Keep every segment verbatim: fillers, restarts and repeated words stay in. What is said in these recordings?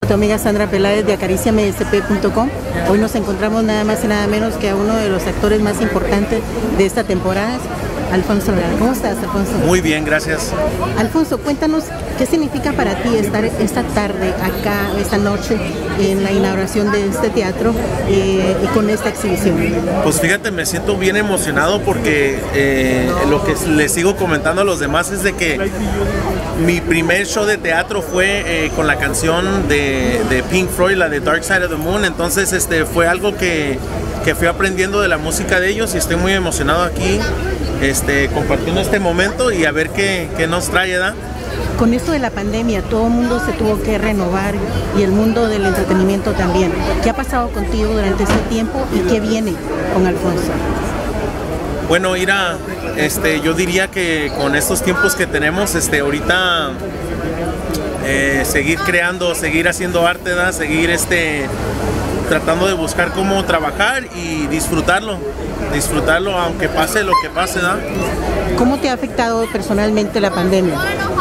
Tu amiga Sandra Peláez de acaricia m s p punto com. Hoy nos encontramos nada más y nada menos que a uno de los actores más importantes de esta temporada, Alfonso Lora. ¿Cómo estás, Alfonso? Muy bien, gracias. Alfonso, cuéntanos qué significa para ti estar esta tarde acá, esta noche, en la inauguración de este teatro eh, y con esta exhibición. Pues fíjate, me siento bien emocionado porque eh, lo que les sigo comentando a los demás es de que mi primer show de teatro fue eh, con la canción de, de Pink Floyd, la de Dark Side of the Moon. Entonces este, fue algo que, que fui aprendiendo de la música de ellos y estoy muy emocionado aquí este, compartiendo este momento y a ver qué, qué nos trae, ¿verdad? Con esto de la pandemia, todo el mundo se tuvo que renovar y el mundo del entretenimiento también. ¿Qué ha pasado contigo durante ese tiempo y qué viene con Alfonso? Bueno, Ira, este, yo diría que con estos tiempos que tenemos, este, ahorita eh, seguir creando, seguir haciendo arte, ¿da? Seguir este, tratando de buscar cómo trabajar y disfrutarlo, disfrutarlo aunque pase lo que pase, ¿da? ¿Cómo te ha afectado personalmente la pandemia?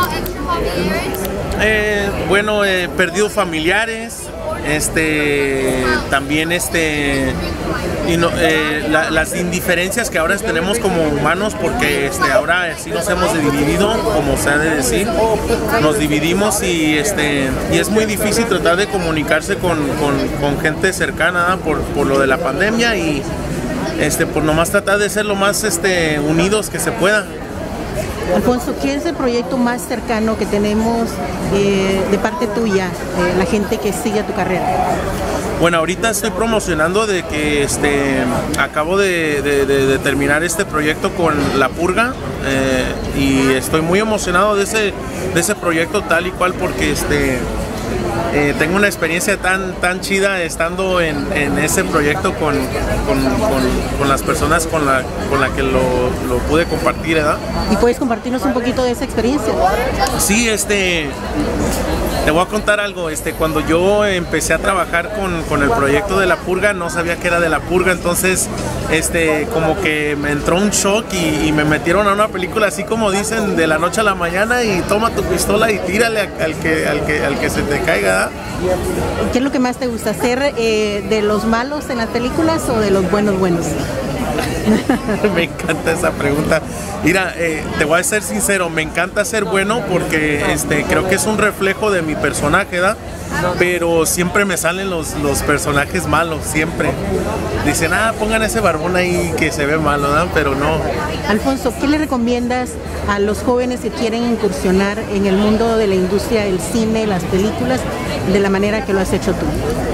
Eh, bueno, he perdido familiares, este, también este, y no, eh, la, las indiferencias que ahora tenemos como humanos, porque este, ahora sí nos hemos dividido, como se ha de decir, nos dividimos y, este, y es muy difícil tratar de comunicarse con, con, con gente cercana, ¿no? por, por lo de la pandemia y este, por nomás tratar de ser lo más este, unidos que se pueda. Alfonso, ¿qué es el proyecto más cercano que tenemos eh, de parte tuya, eh, la gente que sigue tu carrera? Bueno, ahorita estoy promocionando de que este, acabo de, de, de, de terminar este proyecto con La Purga eh, y estoy muy emocionado de ese, de ese proyecto tal y cual porque este, eh, tengo una experiencia tan, tan chida estando en, en ese proyecto con, con, con, con las personas con la, con la que lo, lo pude compartir, ¿verdad? ¿Y puedes compartirnos un poquito de esa experiencia? Sí, este... Te voy a contar algo, este, cuando yo empecé a trabajar con, con el proyecto de La Purga, no sabía que era de La Purga, entonces este, como que me entró un shock y, y me metieron a una película así como dicen, de la noche a la mañana y toma tu pistola y tírale al que, al que, al que se te caiga. ¿Qué es lo que más te gusta, ser eh, de los malos en las películas o de los buenos buenos? Me encanta esa pregunta. Mira, eh, te voy a ser sincero, me encanta ser bueno porque este, creo que es un reflejo de mi personaje, ¿da? Pero siempre me salen los, los personajes malos, siempre. Dicen, ah, pongan ese barbón ahí que se ve malo, ¿da? Pero no. Alfonso, ¿qué le recomiendas a los jóvenes que quieren incursionar en el mundo de la industria del cine, las películas, de la manera que lo has hecho tú?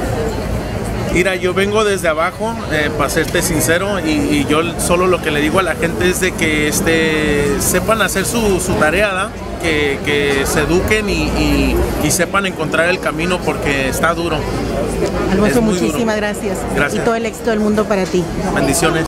Mira, yo vengo desde abajo, eh, para serte sincero, y, y yo solo lo que le digo a la gente es de que este, sepan hacer su, su tarea, ¿da? Que, que se eduquen y, y, y sepan encontrar el camino porque está duro. Alfonso, muchísimas gracias. Gracias. Y todo el éxito del mundo para ti. Bendiciones.